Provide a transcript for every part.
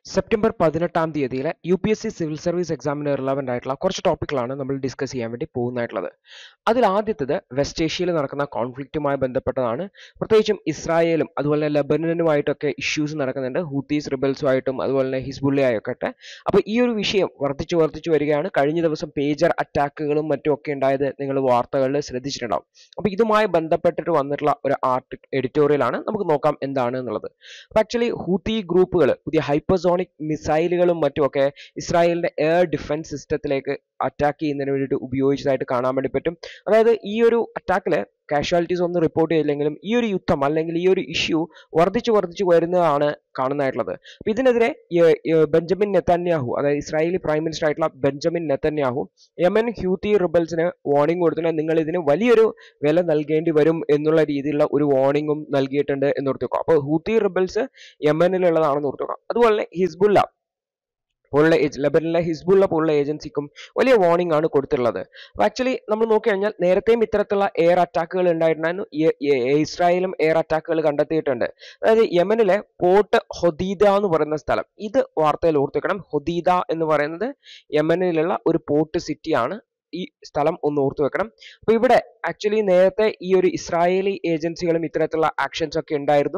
September 18-ാം തീയതിയിലെ UPSC civil service എക്സാമിന് റിലവൻ്റ് ആയിട്ടുള്ള കുറച്ച് ടോപ്പിക്കുകളാണ് നമ്മൾ ഡിസ്കസ് ചെയ്യാൻ വേണ്ടി പോകുന്നതായിട്ടുള്ളത്. അതിൽ ആദ്യത്തേത് വെസ്റ്റ് ഏഷ്യയിൽ നടക്കുന്ന കോൺഫ്ലിക്റ്റുമായി ബന്ധപ്പെട്ടതാണ്. പ്രത്യേകിച്ചും ഇസ്രായേലും അതുപോലെ ലെബനനുമായിട്ടൊക്കെ ഇഷ്യൂസ് നടക്കുന്നുണ്ട്, ഹൂത്തീസ് റിബൽസുമായിട്ടും അതുപോലെ തന്നെ ഹിസ്ബുള്ളയായിട്ടൊക്കെ. അപ്പോൾ ഈ ഒരു വിഷയം വർദ്ധിച്ചു വരികയാണ്. കഴിഞ്ഞ ദിവസം പേജർ അറ്റാക്കുകളും മറ്റുമൊക്കെ ഉണ്ടായത് നിങ്ങൾ വാർത്തകളിൽ ശ്രദ്ധിച്ചിട്ടുണ്ടാവും. അപ്പോൾ ഇതുമായി ബന്ധപ്പെട്ടിട്ട് വന്നിട്ടുള്ള ഒരു എഡിറ്റോറിയലാണ്. നമുക്ക് നോക്കാം എന്താണ് എന്നുള്ളത്. അപ്പോൾ ആക്ച്വലി ഹൂത്തി ഗ്രൂപ്പുകൾ പുതിയ ഹൈപ്പർസോണിക് മിസൈലുകളും മറ്റുമൊക്കെ ഇസ്രായേലിന്റെ എയർ ഡിഫൻസ് സിസ്റ്റത്തിലേക്ക് അറ്റാക്ക് ചെയ്യുന്നതിന് വേണ്ടിയിട്ട് ഉപയോഗിച്ചതായിട്ട് കാണാൻ വേണ്ടി പറ്റും. അതായത് ഈ ഒരു അറ്റാക്കിൽ കാഷ്വാലിറ്റീസ് ഒന്നും റിപ്പോർട്ട് ചെയ്തില്ലെങ്കിലും ഈ ഒരു യുദ്ധം അല്ലെങ്കിൽ ഈ ഒരു ഇഷ്യൂ വർദ്ധിച്ചു വരുന്നതാണ് കാണുന്നതായിട്ടുള്ളത്. അപ്പൊ ഇതിനെതിരെ ബെഞ്ചമിൻ നെതന്യാഹു, അതായത് ഇസ്രായേലി പ്രൈം മിനിസ്റ്റർ ആയിട്ടുള്ള ബെഞ്ചമിൻ നെതന്യാഹു യമൻ ഹ്യൂത്തി റിബൽസിന് വാർണിംഗ് കൊടുത്തിട്ടുണ്ട്. നിങ്ങൾ ഇതിന് വലിയൊരു വില നൽകേണ്ടി വരും എന്നുള്ള രീതിയിലുള്ള ഒരു വാർണിംഗും നൽകിയിട്ടുണ്ട് എന്ന് ഓർത്തുവെക്കുക. അപ്പോൾ ഹൂത്തി റിബൽസ് യമനിലുള്ളതാണെന്ന് ഓർത്തുവെക്കുക. അതുപോലെ ഹിസ്ബുള്ള പോലുള്ള ലെബനനിലെ ഹിസ്ബുള്ള പോലുള്ള ഏജൻസിക്കും വലിയ വാർണിംഗ് ആണ് കൊടുത്തിട്ടുള്ളത്. അപ്പോൾ ആക്ച്വലി നമ്മൾ നോക്കിക്കഴിഞ്ഞാൽ നേരത്തെയും ഇത്തരത്തിലുള്ള എയർ അറ്റാക്കുകൾ ഉണ്ടായിട്ടുണ്ടായിരുന്നു. ഇസ്രായേലും എയർ അറ്റാക്കുകൾ കണ്ടെത്തിയിട്ടുണ്ട്. അതായത് യമനിലെ പോർട്ട് ഹൊദീദ എന്ന് പറയുന്ന സ്ഥലം, ഇത് വാർത്തയിൽ ഓർത്തുവെക്കണം. ഹൊദീദ എന്ന് പറയുന്നത് യമനിലുള്ള ഒരു പോർട്ട് സിറ്റിയാണ്. ഈ സ്ഥലം ഒന്ന് ഓർത്തു വെക്കണം. അപ്പൊ ഇവിടെ ആക്ച്വലി നേരത്തെ ഈ ഒരു ഇസ്രായേലി ഏജൻസികളും ഇത്തരത്തിലുള്ള ആക്ഷൻസ് ഒക്കെ ഉണ്ടായിരുന്നു.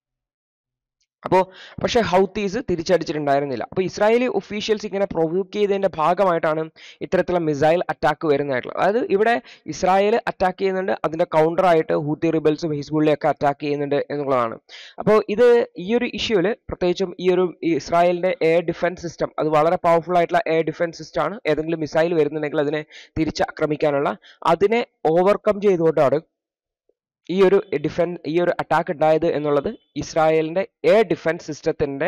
പക്ഷെ ഹൗത്തീസ് തിരിച്ചടിച്ചിട്ടുണ്ടായിരുന്നില്ല. അപ്പോൾ ഇസ്രായേലി ഒഫീഷ്യൽസ് ഇങ്ങനെ പ്രൊവോക്ക് ചെയ്തതിന്റെ ഭാഗമായിട്ടാണ് ഇത്തരത്തിലുള്ള മിസൈൽ അറ്റാക്ക് വരുന്നതായിട്ടുള്ളത്. അതായത് ഇവിടെ ഇസ്രായേൽ അറ്റാക്ക് ചെയ്യുന്നുണ്ട്, അതിന്റെ കൗണ്ടർ ആയിട്ട് ഹൂത്തി റിബൽസും ഹിസ്ബുള്ളയൊക്കെ അറ്റാക്ക് ചെയ്യുന്നുണ്ട് എന്നുള്ളതാണ്. അപ്പോൾ ഇത് ഈ ഒരു ഇഷ്യൂല് പ്രത്യേകിച്ചും ഈ ഒരു ഇസ്രായേലിന്റെ എയർ ഡിഫൻസ് സിസ്റ്റം, അത് വളരെ പവർഫുൾ ആയിട്ടുള്ള എയർ ഡിഫൻസ് സിസ്റ്റം ആണ്. ഏതെങ്കിലും മിസൈൽ വരുന്നുണ്ടെങ്കിൽ അതിനെ തിരിച്ചാക്രമിക്കാനുള്ള, അതിനെ ഓവർകം ചെയ്തുകൊണ്ടാണ് ഈ ഒരു അറ്റാക്ക് ഉണ്ടായത് എന്നുള്ളത് ഇസ്രായേലിന്റെ എയർ ഡിഫൻസ് സിസ്റ്റത്തിന്റെ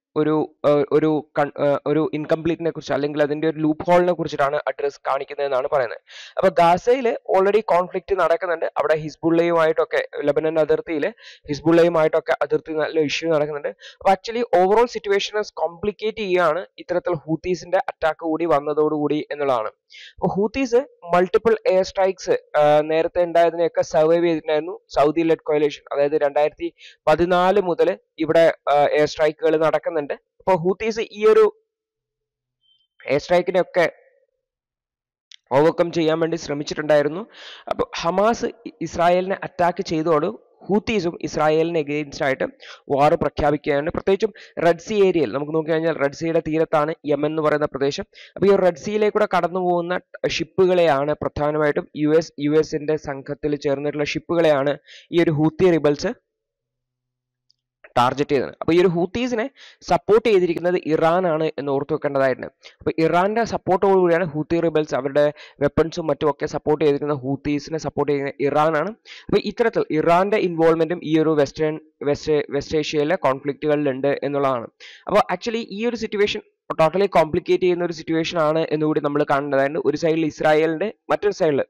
ഒരു ഇൻകംപ്ലീറ്റിനെ കുറിച്ച് അല്ലെങ്കിൽ അതിന്റെ ഒരു ലൂപ്പ് ഹോളിനെ കുറിച്ചിട്ടാണ് അഡ്രസ് കാണിക്കുന്നതെന്നാണ് പറയുന്നത്. അപ്പൊ ഗാസയിൽ ഓൾറെഡി കോൺഫ്ലിക്റ്റ് നടക്കുന്നുണ്ട്. അവിടെ ഹിസ്ബുള്ളയുമായിട്ടൊക്കെ ലെബനൻ അതിർത്തിയിൽ ഹിസ്ബുള്ളയുമായിട്ടൊക്കെ അതിർത്തി നല്ല ഇഷ്യൂ നടക്കുന്നുണ്ട്. അപ്പൊ ആക്ച്വലി ഓവറോൾ സിറ്റുവേഷനെ കോംപ്ലിക്കേറ്റ് ചെയ്യുകയാണ് ഇത്തരത്തിൽ ഹൂത്തീസിന്റെ അറ്റാക്ക് കൂടി വന്നതോടുകൂടി എന്നുള്ളതാണ്. അപ്പൊ ഹൂത്തീസ് മൾട്ടിപ്പിൾ എയർ സ്ട്രൈക്സ് നേരത്തെ ഉണ്ടായതിനെയൊക്കെ സർവൈവ് ചെയ്തിട്ടുണ്ടായിരുന്നു. സൗദി ലെഡ് കോയലേഷൻ, അതായത് 2014 മുതൽ ഇവിടെ എയർ സ്ട്രൈക്കുകൾ നടക്കുന്നുണ്ട്. അപ്പോൾ ഹൂത്തീസ് ഈ ഒരു എയർ സ്ട്രൈക്കിനെയൊക്കെ ഓവർകം ചെയ്യാൻ വേണ്ടി ശ്രമിച്ചിട്ടുണ്ടായിരുന്നു. അപ്പോൾ ഹമാസ് ഇസ്രായേലിനെ അറ്റാക്ക് ചെയ്തതോട് ഹൂത്തീസും ഇസ്രായേലിന് എഗെയിൻസ്റ്റ് ആയിട്ട് വാർ പ്രഖ്യാപിക്കുകയാണ്. പ്രത്യേകിച്ചും റെഡ് സീ ഏരിയയിൽ നമുക്ക് നോക്കിക്കഴിഞ്ഞാൽ റെഡ് സീയുടെ തീരത്താണ് യമൻ എന്ന് പറയുന്ന പ്രദേശം. അപ്പോൾ ഈ റെഡ് സീയിലേക്കൂടെ കടന്നു പോകുന്ന ഷിപ്പുകളെയാണ് പ്രധാനമായിട്ടും യു എസിന്റെ സംഘത്തിൽ ചേർന്നിട്ടുള്ള ഷിപ്പുകളെയാണ് ഈ ഒരു ഹൂത്തി റിബൽസ് ടാർഗറ്റ് ചെയ്തത്. അപ്പോൾ ഈ ഒരു ഹൂത്തീസിനെ സപ്പോർട്ട് ചെയ്തിരിക്കുന്നത് ഇറാൻ ആണ് എന്ന് ഓർത്തു വെക്കേണ്ടതായിട്ടുണ്ട്. അപ്പോൾ ഇറാന്റെ സപ്പോർട്ടോടുകൂടിയാണ് ഹൂത്തി റിബൽസ് അവരുടെ വെപ്പൺസും മറ്റുമൊക്കെ സപ്പോർട്ട് ചെയ്തിരിക്കുന്ന ഹൂത്തീസിനെ സപ്പോർട്ട് ചെയ്യുന്ന ഇറാൻ ആണ്. അപ്പോൾ ഇത്തരത്തിൽ ഇറാന്റെ ഇൻവോൾവ്മെന്റും ഈ ഒരു വെസ്റ്റ് ഏഷ്യയിലെ കോൺഫ്ലിക്റ്റുകളിലുണ്ട് എന്നുള്ളതാണ്. അപ്പോൾ ആക്ച്വലി ഈ ഒരു സിറ്റുവേഷൻ ടോട്ടലി കോംപ്ലിക്കേറ്റ് ചെയ്യുന്ന ഒരു സിറ്റുവേഷൻ ആണ് എന്നുകൂടി നമ്മൾ കാണേണ്ടതായിട്ടുണ്ട്. ഒരു സൈഡിൽ ഇസ്രായേലിന്റെ, മറ്റൊരു സൈഡിൽ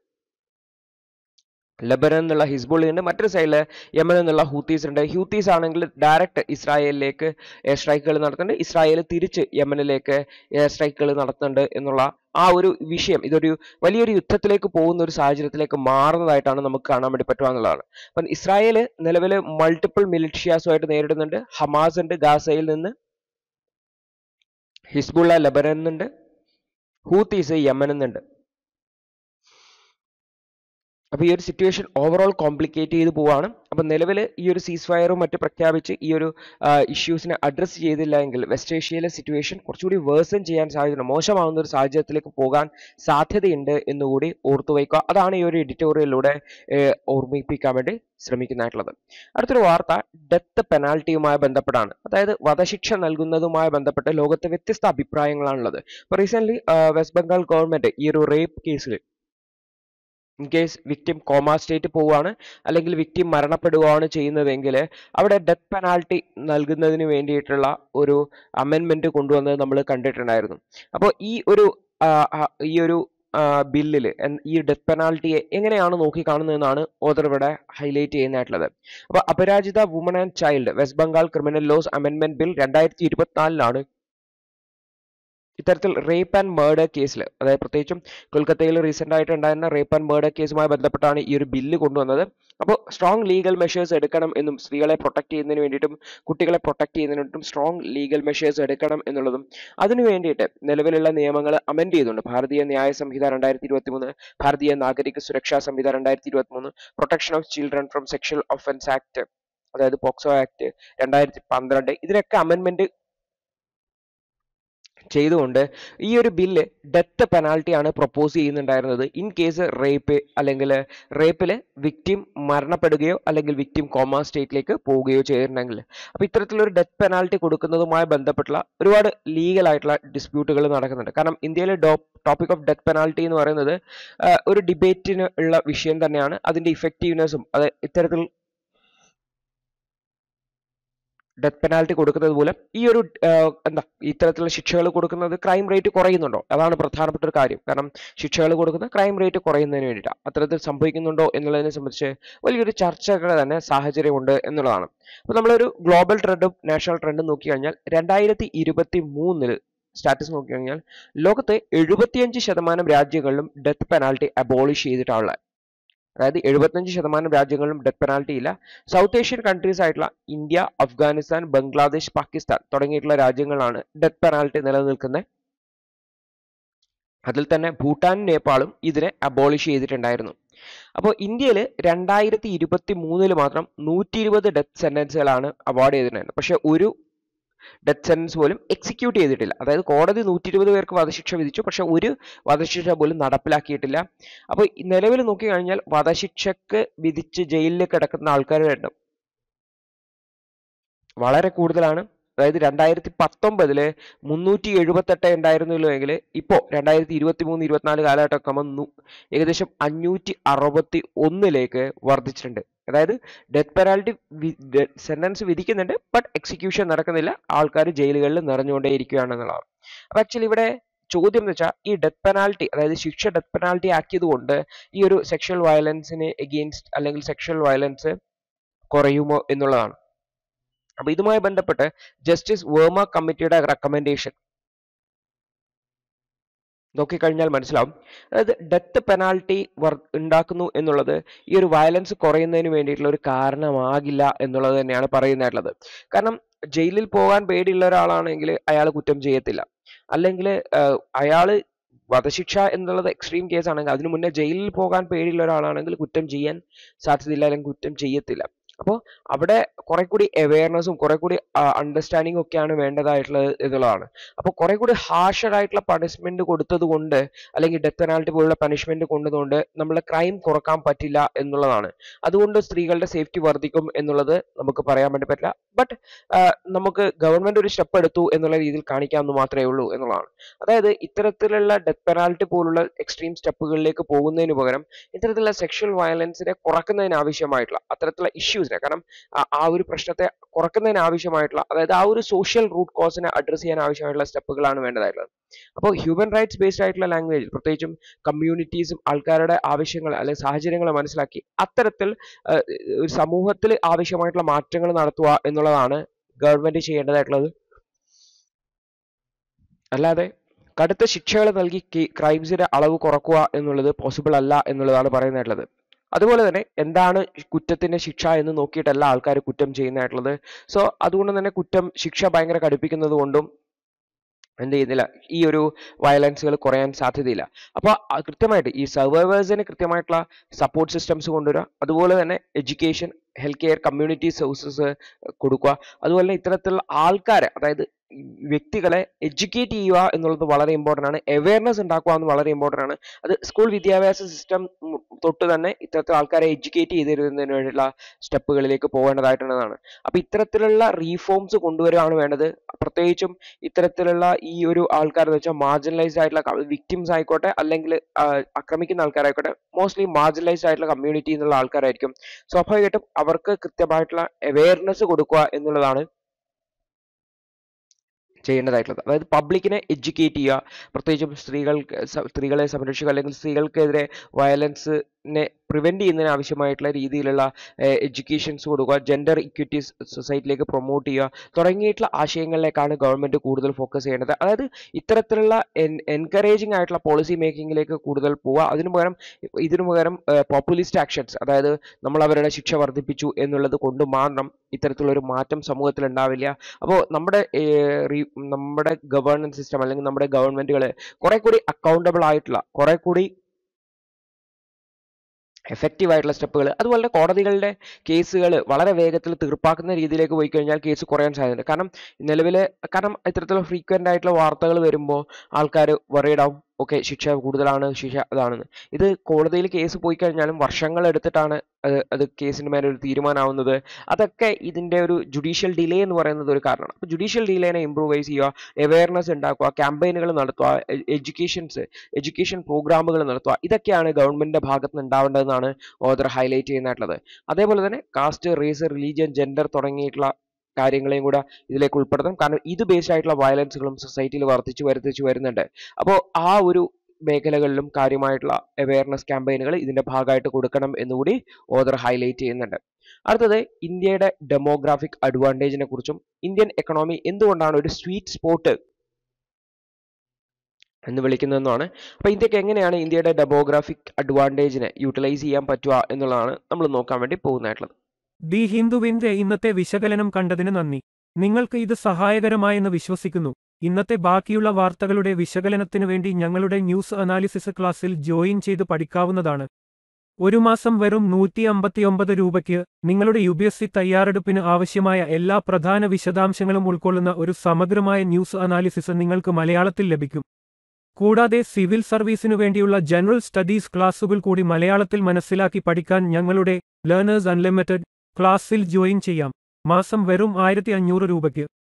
ലെബനൻ എന്നുള്ള ഹിസ്ബുള്ള ഉണ്ട്, മറ്റൊരു സൈഡിൽ യമൻ എന്നുള്ള ഹൂത്തീസ് ഉണ്ട്. ഹൂത്തീസ് ആണെങ്കിൽ ഡയറക്റ്റ് ഇസ്രായേലിലേക്ക് എയർ സ്ട്രൈക്കുകൾ നടത്തുന്നുണ്ട്, ഇസ്രായേൽ തിരിച്ച് യമനിലേക്ക് എയർ സ്ട്രൈക്കുകൾ നടത്തുന്നുണ്ട് എന്നുള്ള ആ ഒരു വിഷയം ഇതൊരു വലിയൊരു യുദ്ധത്തിലേക്ക് പോകുന്ന ഒരു സാഹചര്യത്തിലേക്ക് മാറുന്നതായിട്ടാണ് നമുക്ക് കാണാൻ വേണ്ടി പറ്റുക എന്നുള്ളതാണ്. അപ്പം ഇസ്രായേൽ നിലവിൽ മൾട്ടിപ്പിൾ മിലിഷ്യാസുമായിട്ട് നേരിടുന്നുണ്ട്. ഹമാസ് ഉണ്ട് ഗാസയിൽ നിന്ന്, ഹിസ്ബുള്ള ലെബനൻ നിന്നുണ്ട്, ഹൂത്തീസ് യമൻ നിന്നുണ്ട്. അപ്പോൾ ഈ ഒരു സിറ്റുവേഷൻ ഓവറോൾ കോംപ്ലിക്കേറ്റ് ചെയ്ത് പോവാണ്. അപ്പം നിലവിൽ ഈ ഒരു സീസ് ഫയറും മറ്റും പ്രഖ്യാപിച്ച് ഈ ഒരു ഇഷ്യൂസിനെ അഡ്രസ്സ് ചെയ്തില്ല എങ്കിൽ വെസ്റ്റ് ഏഷ്യയിലെ സിറ്റുവേഷൻ കുറച്ചുകൂടി വേഴ്സൺ ചെയ്യാൻ സാധ്യതയുണ്ട്, മോശമാവുന്ന ഒരു സാഹചര്യത്തിലേക്ക് പോകാൻ സാധ്യതയുണ്ട് എന്നുകൂടി ഓർത്തു വയ്ക്കുക. അതാണ് ഈ ഒരു എഡിറ്റോറിയലിലൂടെ ഓർമ്മിപ്പിക്കാൻ വേണ്ടി ശ്രമിക്കുന്നതായിട്ടുള്ളത്. അടുത്തൊരു വാർത്ത ഡെത്ത് പെനാൽറ്റിയുമായി ബന്ധപ്പെട്ടാണ്. അതായത് വധശിക്ഷ നൽകുന്നതുമായി ബന്ധപ്പെട്ട് ലോകത്തെ വ്യത്യസ്ത അഭിപ്രായങ്ങളാണുള്ളത്. ഇപ്പോൾ റീസെന്റ് വെസ്റ്റ് ബംഗാൾ ഗവൺമെന്റ് ഈ ഒരു റേപ്പ് കേസിൽ in case victim coma state പോവുകയാണ് അല്ലെങ്കിൽ വിക്ടിം മരണപ്പെടുകയാണ് ചെയ്യുന്നതെങ്കിൽ അവിടെ ഡെത്ത് പെനാൽറ്റി നൽകുന്നതിന് വേണ്ടിയിട്ടുള്ള ഒരു അമെൻമെന്റ് കൊണ്ടുവന്നത് നമ്മൾ കണ്ടിട്ടുണ്ടായിരുന്നു. അപ്പോൾ ഈ ഒരു ബില്ലിൽ ഈ ഡെത്ത് പെനാൽറ്റിയെ എങ്ങനെയാണ് നോക്കിക്കാണുന്നതെന്നാണ് ഓതർ ഇവിടെ ഹൈലൈറ്റ് ചെയ്യുന്നതായിട്ടുള്ളത്. അപ്പോൾ Aparajita woman and child West Bengal criminal laws അമെൻമെന്റ് ബിൽ 2024 ഇത്തരത്തിൽ റേപ്പ് ആൻഡ് മർഡർ കേസിൽ, അതായത് പ്രത്യേകിച്ചും കൊൽക്കത്തയിൽ റീസെന്റ് ആയിട്ട് ഉണ്ടായിരുന്ന റേപ്പ് ആൻഡ് മർഡർ കേസുമായി ബന്ധപ്പെട്ടാണ് ഈ ഒരു ബില്ല് കൊണ്ടുവന്നത്. അപ്പോൾ സ്ട്രോങ് ലീഗൽ മെഷേഴ്സ് എടുക്കണം എന്നും, സ്ത്രീകളെ പ്രൊട്ടക്ട് ചെയ്യുന്നതിന് വേണ്ടിയിട്ടും കുട്ടികളെ പ്രൊട്ടക്ട് ചെയ്യുന്നതിന് വേണ്ടിയിട്ടും സ്ട്രോങ് ലീഗൽ മെഷേഴ്സ് എടുക്കണം എന്നുള്ളതും, അതിനു വേണ്ടിയിട്ട് നിലവിലുള്ള നിയമങ്ങൾ അമെൻഡ് ചെയ്തുകൊണ്ട് ഭാരതീയ ന്യായ സംഹിത 2023, Bharatiya Nagarik Suraksha Sanhita 2023, protection of children from sexual offence act, അതായത് പോക്സോ ആക്ട് 2012, ഇതിനൊക്കെ അമെൻമെന്റ് ചെയ്തുകൊണ്ട് ഈ ഒരു ബില്ല് ഡെത്ത് പെനാൽറ്റിയാണ് പ്രൊപ്പോസ് ചെയ്യുന്നുണ്ടായിരുന്നത് ഇൻ കേസ് റേപ്പ് അല്ലെങ്കിൽ റേപ്പില് വിക്ടിം മരണപ്പെടുകയോ അല്ലെങ്കിൽ വിക്ടിം കോമ സ്റ്റേറ്റിലേക്ക് പോവുകയോ ചെയ്തിട്ടുണ്ടെങ്കിൽ. അപ്പോൾ ഇത്തരത്തിലൊരു ഡെത്ത് പെനാൽറ്റി കൊടുക്കുന്നതുമായി ബന്ധപ്പെട്ടുള്ള ഒരുപാട് ലീഗൽ ആയിട്ടുള്ള ഡിസ്പ്യൂട്ടുകൾ നടക്കുന്നുണ്ട്. കാരണം ഇന്ത്യയിലെ ടോപ്പിക് ഓഫ് ഡെത്ത് പെനാൽറ്റി എന്ന് പറയുന്നത് ഒരു ഡിബേറ്റിന് ഉള്ള വിഷയം തന്നെയാണ്. അതിന്റെ ഇഫക്റ്റീവ്നെസ്സും അത് ഇത്തരത്തിൽ ഡെത്ത് പെനാൽറ്റി കൊടുക്കുന്നത് മൂലം ഈ ഒരു ഇത്തരത്തിലുള്ള ശിക്ഷകൾ കൊടുക്കുന്നത് ക്രൈം റേറ്റ് കുറയുന്നുണ്ടോ, അതാണ് പ്രധാനപ്പെട്ട ഒരു കാര്യം. കാരണം ശിക്ഷകൾ കൊടുക്കുന്ന ക്രൈം റേറ്റ് കുറയുന്നതിന് വേണ്ടിയിട്ടാണ്. അത്തരത്തിൽ സംഭവിക്കുന്നുണ്ടോ എന്നുള്ളതിനെ സംബന്ധിച്ച് വലിയൊരു ചർച്ചകളുടെ തന്നെ സാഹചര്യമുണ്ട് എന്നുള്ളതാണ്. അപ്പോൾ നമ്മളൊരു ഗ്ലോബൽ ട്രെൻഡും നാഷണൽ ട്രെൻഡും നോക്കിക്കഴിഞ്ഞാൽ 2023 സ്റ്റാറ്റസ് നോക്കിക്കഴിഞ്ഞാൽ ലോകത്തെ 75% രാജ്യങ്ങളിലും ഡെത്ത് പെനാൽറ്റി അബോളിഷ് ചെയ്തിട്ടാണുള്ളത്. അതായത് 75% രാജ്യങ്ങളിലും ഡെത്ത് പെനാൽറ്റി ഇല്ല. സൗത്ത് ഏഷ്യൻ കൺട്രീസ് ആയിട്ടുള്ള ഇന്ത്യ, അഫ്ഗാനിസ്ഥാൻ, ബംഗ്ലാദേശ്, പാകിസ്ഥാൻ തുടങ്ങിയിട്ടുള്ള രാജ്യങ്ങളാണ് ഡെത്ത് പെനാൽറ്റി നിലനിൽക്കുന്നത്. അതിൽ തന്നെ ഭൂട്ടാനും നേപ്പാളും ഇതിനെ അബോളിഷ് ചെയ്തിട്ടുണ്ടായിരുന്നു. അപ്പോൾ ഇന്ത്യയിൽ 2023 മാത്രം 120 ഡെത്ത് സെന്റൻസുകളാണ് അവാർഡ് ചെയ്തിട്ടുണ്ടായിരുന്നത്. പക്ഷെ ഒരു ഡെത്ത് സെന്റൻസ് പോലും എക്സിക്യൂട്ട് ചെയ്തിട്ടില്ല. അതായത് കോടതി 120 പേർക്ക് വധശിക്ഷ വിധിച്ചു, പക്ഷെ ഒരു വധശിക്ഷ പോലും നടപ്പിലാക്കിയിട്ടില്ല. അപ്പോൾ നിലവിൽ നോക്കിക്കഴിഞ്ഞാൽ വധശിക്ഷക്ക് വിധിച്ച് ജയിലിൽ കിടക്കുന്ന ആൾക്കാരുടെ എണ്ണം വളരെ കൂടുതലാണ്. അതായത് 2019 378 ഉണ്ടായിരുന്നുവെങ്കിൽ ഇപ്പോൾ 2023-24 കാലഘട്ടമൊക്കെ ആകുമ്പോൾ ഏകദേശം 561 വർദ്ധിച്ചിട്ടുണ്ട്. അതായത് ഡെത്ത് പെനാൽറ്റി സെന്റൻസ് വിധിക്കുന്നുണ്ട്, ബട്ട് എക്സിക്യൂഷൻ നടക്കുന്നില്ല. ആൾക്കാർ ജയിലുകളിൽ നിറഞ്ഞുകൊണ്ടേയിരിക്കുകയാണെന്നുള്ളതാണ്. അപ്പൊ ആക്ച്വലി ഇവിടെ ചോദ്യം എന്ന് വെച്ചാൽ ഈ ഡെത്ത് പെനാൽറ്റി, അതായത് ശിക്ഷ ഡെത്ത് പെനാൽറ്റി ആക്കിയത് കൊണ്ട് ഈ ഒരു സെക്ഷൽ വയലൻസിന് എഗെയിൻസ്റ്റ് അല്ലെങ്കിൽ സെക്ഷൽ വയലൻസ് കുറയുമോ എന്നുള്ളതാണ്. അപ്പൊ ഇതുമായി ബന്ധപ്പെട്ട് ജസ്റ്റിസ് വേർമ കമ്മിറ്റിയുടെ റെക്കമെൻഡേഷൻ നോക്കിക്കഴിഞ്ഞാൽ മനസ്സിലാവും. അതായത് ഡെത്ത് പെനാൽറ്റി ഉണ്ടാക്കുന്നു എന്നുള്ളത് ഈ ഒരു വയലൻസ് കുറയുന്നതിന് വേണ്ടിയിട്ടുള്ള ഒരു കാരണമാകില്ല എന്നുള്ളത് തന്നെയാണ് പറയുന്നതായിട്ടുള്ളത്. കാരണം ജയിലിൽ പോകാൻ പേടിയുള്ള ഒരാളാണെങ്കിൽ അയാൾ കുറ്റം ചെയ്യത്തില്ല. അല്ലെങ്കിൽ അയാൾ വധശിക്ഷ എന്നുള്ളത് എക്സ്ട്രീം കേസ് ആണെങ്കിൽ, അതിനു മുന്നേ ജയിലിൽ പോകാൻ പേടിയുള്ള ഒരാളാണെങ്കിൽ കുറ്റം ചെയ്യാൻ സാധ്യതയില്ല, അല്ലെങ്കിൽ കുറ്റം ചെയ്യത്തില്ല. അപ്പോൾ അവിടെ കുറെ കൂടി അവയർനെസ്സും കുറെ കൂടി അണ്ടർസ്റ്റാൻഡിങ്ങും ഒക്കെയാണ് വേണ്ടതായിട്ടുള്ളത് എന്നുള്ളതാണ്. അപ്പോൾ കുറെ കൂടി ഹാർഷറായിട്ടുള്ള പണിഷ്മെന്റ് കൊടുത്തത് കൊണ്ട്, അല്ലെങ്കിൽ ഡെത്ത് പെനാൽറ്റി പോലുള്ള പണിഷ്മെന്റ് കൊണ്ടതുകൊണ്ട് നമ്മളെ ക്രൈം കുറക്കാൻ പറ്റില്ല എന്നുള്ളതാണ്. അതുകൊണ്ട് സ്ത്രീകളുടെ സേഫ്റ്റി വർദ്ധിക്കും എന്നുള്ളത് നമുക്ക് പറയാൻ വേണ്ടി പറ്റില്ല. ബട്ട് നമുക്ക് ഗവൺമെന്റ് ഒരു സ്റ്റെപ്പ് എടുത്തു എന്നുള്ള രീതിയിൽ കാണിക്കാമെന്ന് മാത്രമേ ഉള്ളൂ എന്നുള്ളതാണ്. അതായത് ഇത്തരത്തിലുള്ള ഡെത്ത് പെനാൽറ്റി പോലുള്ള എക്സ്ട്രീം സ്റ്റെപ്പുകളിലേക്ക് പോകുന്നതിന് പകരം ഇത്തരത്തിലുള്ള സെക്ഷൽ വയലൻസിനെ കുറക്കുന്നതിന് ആവശ്യമായിട്ടുള്ള അത്തരത്തിലുള്ള ഇഷ്യൂസിനെ, കാരണം ആ ഒരു പ്രശ്നത്തെ കുറക്കുന്നതിന് ആവശ്യമായിട്ടുള്ള, അതായത് ആ ഒരു സോഷ്യൽ റൂട്ട് കോസിനെ അഡ്രസ് ചെയ്യാൻ ആവശ്യമായിട്ടുള്ള സ്റ്റെപ്പുകളാണ് വേണ്ടതായിട്ടുള്ളത്. അപ്പോൾ ഹ്യൂമൻ റൈറ്റ്സ് ബേസ്ഡ് ആയിട്ടുള്ള ലാംഗ്വേജിൽ പ്രത്യേകിച്ചും കമ്മ്യൂണിറ്റീസും ആൾക്കാരുടെ ആവശ്യങ്ങൾ അല്ലെങ്കിൽ സാഹചര്യങ്ങൾ മനസ്സിലാക്കി അത്തരത്തിൽ ഒരു സമൂഹത്തിൽ ആവശ്യമായിട്ടുള്ള മാറ്റങ്ങൾ നടത്തുക എന്നുള്ളതാണ് ഗവൺമെന്റ് ചെയ്യേണ്ടതായിട്ടുള്ളത്. അല്ലാതെ കടുത്ത ശിക്ഷകൾ നൽകി ക്രൈംസിന്റെ അളവ് കുറക്കുക എന്നുള്ളത് പോസിബിൾ അല്ല എന്നുള്ളതാണ് പറയുന്നതായിട്ടുള്ളത്. അതുപോലെ തന്നെ എന്താണ് കുറ്റത്തിന്റെ ശിക്ഷ എന്ന് നോക്കിയിട്ടല്ല ആൾക്കാർ കുറ്റം ചെയ്യുന്നതായിട്ടുള്ളത്. സോ അതുകൊണ്ട് തന്നെ ശിക്ഷ ഭയങ്കര കടുപ്പിക്കുന്നത് കൊണ്ടും എന്ത് ചെയ്യുന്നില്ല, ഈ ഒരു വയലൻസുകൾ കുറയാൻ സാധ്യതയില്ല. അപ്പോൾ കൃത്യമായിട്ട് ഈ സർവൈവേഴ്സിന് കൃത്യമായിട്ടുള്ള സപ്പോർട്ട് സിസ്റ്റംസ് കൊണ്ടുവരിക, അതുപോലെ തന്നെ education, health care, community services കൊടുക്കുക, അതുപോലെ തന്നെ ഇത്തരത്തിലുള്ള ആൾക്കാരെ, അതായത് വ്യക്തികളെ എഡ്യൂക്കേറ്റ് ചെയ്യുക എന്നുള്ളത് വളരെ ഇമ്പോർട്ടൻ്റ് ആണ്. അവയർനെസ് ഉണ്ടാക്കുക എന്ന് വളരെ ഇമ്പോർട്ടൻ്റ് ആണ്. അത് സ്കൂൾ വിദ്യാഭ്യാസ സിസ്റ്റം തൊട്ട് തന്നെ ഇത്തരത്തിൽ ആൾക്കാരെ എഡ്യൂക്കേറ്റ് ചെയ്തിരുന്നതിന് വേണ്ടിയുള്ള സ്റ്റെപ്പുകളിലേക്ക് പോകേണ്ടതായിട്ടുള്ളതാണ്. അപ്പൊ ഇത്തരത്തിലുള്ള റീഫോംസ് കൊണ്ടുവരികയാണ് വേണ്ടത്. പ്രത്യേകിച്ചും ഇത്തരത്തിലുള്ള ഈ ഒരു ആൾക്കാരെന്ന് വെച്ചാൽ മാർജിനലൈസ്ഡ് ആയിട്ടുള്ള വിക്ടിംസ് ആയിക്കോട്ടെ, അല്ലെങ്കിൽ ആക്രമിക്കുന്ന ആൾക്കാരായിക്കോട്ടെ, മോസ്റ്റ്ലി മാർജിനലൈസ്ഡ് ആയിട്ടുള്ള കമ്മ്യൂണിറ്റി എന്നുള്ള ആൾക്കാരായിരിക്കും. സ്വാഭാവികമായിട്ടും അവർക്ക് കൃത്യമായിട്ടുള്ള അവയർനെസ് കൊടുക്കുക എന്നുള്ളതാണ് ചെയ്യേണ്ടതായിട്ടുള്ളത്. അതായത് പബ്ലിക്കിനെ എഡ്യൂക്കേറ്റ് ചെയ്യുക, പ്രത്യേകിച്ചും സ്ത്രീകളെ സംരക്ഷിക്കുക, അല്ലെങ്കിൽ സ്ത്രീകൾക്കെതിരെ വയലൻസിനെ പ്രിവെൻറ്റ് ചെയ്യുന്നതിന് ആവശ്യമായിട്ടുള്ള രീതിയിലുള്ള എഡ്യൂക്കേഷൻസ് കൊടുക്കുക, ജെൻഡർ ഇക്വിറ്റി സൊസൈറ്റിയിലേക്ക് പ്രൊമോട്ട് ചെയ്യുക തുടങ്ങിയിട്ടുള്ള ആശയങ്ങളിലേക്കാണ് ഗവൺമെൻറ് കൂടുതൽ ഫോക്കസ് ചെയ്യേണ്ടത്. അതായത് ഇത്തരത്തിലുള്ള എൻകറേജിങ് ആയിട്ടുള്ള പോളിസി മേക്കിങ്ങിലേക്ക് കൂടുതൽ പോവുക. ഇതിനു പകരം പോപ്പുലിസ്റ്റ് ആക്ഷൻസ്, അതായത് നമ്മൾ അവരുടെ ശിക്ഷ വർദ്ധിപ്പിച്ചു എന്നുള്ളത് കൊണ്ട് മാത്രം ഇത്തരത്തിലുള്ളൊരു മാറ്റം സമൂഹത്തിൽ ഉണ്ടാവില്ല. അപ്പോൾ നമ്മുടെ ഗവേണൻസ് സിസ്റ്റം അല്ലെങ്കിൽ നമ്മുടെ ഗവൺമെന്റുകൾ കുറെ കൂടി അക്കൗണ്ടബിൾ ആയിട്ടുള്ള, കുറെ കൂടി എഫക്റ്റീവ് ആയിട്ടുള്ള സ്റ്റെപ്പുകൾ, അതുപോലെ കോടതികളുടെ കേസുകൾ വളരെ വേഗത്തിൽ തീർപ്പാക്കുന്ന രീതിയിലേക്ക് പോയി കഴിഞ്ഞാൽ കേസ് കുറയാൻ സാധ്യതയുണ്ട്. കാരണം ഇത്തരത്തിലുള്ള ഫ്രീക്വൻ്റ് ആയിട്ടുള്ള വാർത്തകൾ വരുമ്പോൾ ആൾക്കാർ വറീഡ് ആവും, ഓക്കെ ശിക്ഷ കൂടുതലാണ്, ശിക്ഷ അതാണെന്ന്. ഇത് കോടതിയിൽ കേസ് പോയി കഴിഞ്ഞാലും വർഷങ്ങൾ എടുത്തിട്ടാണ് അത് കേസിന് മേലെ ഒരു തീരുമാനമാവുന്നത്. അതൊക്കെ ഇതിൻ്റെ ഒരു ജുഡീഷ്യൽ ഡിലേ എന്ന് പറയുന്നത് ഒരു കാരണമാണ്. അപ്പോൾ ജുഡീഷ്യൽ ഡിലേനെ ഇംപ്രൂവൈസ് ചെയ്യുക, അവയർനെസ് ഉണ്ടാക്കുക, ക്യാമ്പയിനുകൾ നടത്തുക, എഡ്യൂക്കേഷൻ പ്രോഗ്രാമുകൾ നടത്തുക, ഇതൊക്കെയാണ് ഗവൺമെൻറ്റിൻ്റെ ഭാഗത്ത് നിന്ന് ഉണ്ടാവേണ്ടതെന്നാണ് ഓഥർ ഹൈലൈറ്റ് ചെയ്യുന്നതായിട്ടുള്ളത്. അതേപോലെ തന്നെ കാസ്റ്റ്, റേസ്, റിലീജിയൻ, ജെൻഡർ തുടങ്ങിയിട്ടുള്ള കാര്യങ്ങളെയും കൂടെ ഇതിലേക്ക് ഉൾപ്പെടുത്തണം. കാരണം ഇത് ബേസ്ഡ് ആയിട്ടുള്ള വയലൻസുകളും സൊസൈറ്റിയിൽ വർദ്ധിച്ചു വരുന്നുണ്ട്. അപ്പോൾ ആ ഒരു മേഖലകളിലും കാര്യമായിട്ടുള്ള അവയർനെസ് ക്യാമ്പയിനുകൾ ഇതിന്റെ ഭാഗമായിട്ട് കൊടുക്കണം എന്നുകൂടി ഓഥർ ഹൈലൈറ്റ് ചെയ്യുന്നുണ്ട്. അടുത്തത് ഇന്ത്യയുടെ ഡെമോഗ്രാഫിക് അഡ്വാൻറ്റേജിനെ കുറിച്ചും ഇന്ത്യൻ എക്കണോമി എന്തുകൊണ്ടാണ് ഒരു സ്വീറ്റ് സ്പോട്ട് എന്ന് വിളിക്കുന്നതെന്നാണ്. അപ്പോൾ ഇന്ത്യക്ക് എങ്ങനെയാണ് ഇന്ത്യയുടെ ഡെമോഗ്രാഫിക് അഡ്വാൻറ്റേജിനെ യൂട്ടിലൈസ് ചെയ്യാൻ പറ്റുക എന്നുള്ളതാണ് നമ്മൾ നോക്കാൻ വേണ്ടി പോകുന്നതായിട്ടുള്ളത്. ദി ഹിന്ദുവിന്റെ ഇന്നത്തെ വിശകലനം കണ്ടതിന് നന്ദി. നിങ്ങൾക്ക് ഇത് സഹായകരമായെന്ന് വിശ്വസിക്കുന്നു. ഇന്നത്തെ ബാക്കിയുള്ള വാർത്തകളുടെ വിശകലനത്തിനു വേണ്ടി ഞങ്ങളുടെ ന്യൂസ് അനാലിസിസ് ക്ലാസ്സിൽ ജോയിൻ ചെയ്ത് പഠിക്കാവുന്നതാണ്. ഒരു മാസം വെറും 159 രൂപയ്ക്ക് നിങ്ങളുടെ UPSC തയ്യാറെടുപ്പിന് ആവശ്യമായ എല്ലാ പ്രധാന വിശദാംശങ്ങളും ഉൾക്കൊള്ളുന്ന ഒരു സമഗ്രമായ ന്യൂസ് അനാലിസിസ് നിങ്ങൾക്ക് മലയാളത്തിൽ ലഭിക്കും. കൂടാതെ സിവിൽ സർവീസിനു വേണ്ടിയുള്ള ജനറൽ സ്റ്റഡീസ് ക്ലാസുകൾ കൂടി മലയാളത്തിൽ മനസ്സിലാക്കി പഠിക്കാൻ ഞങ്ങളുടെ ലേണേഴ്സ് അൺലിമിറ്റഡ് ക്ലാസ്സിൽ ജോയിൻ ചെയ്യാം. മാസം വെറും 1500 രൂപയ്ക്ക്.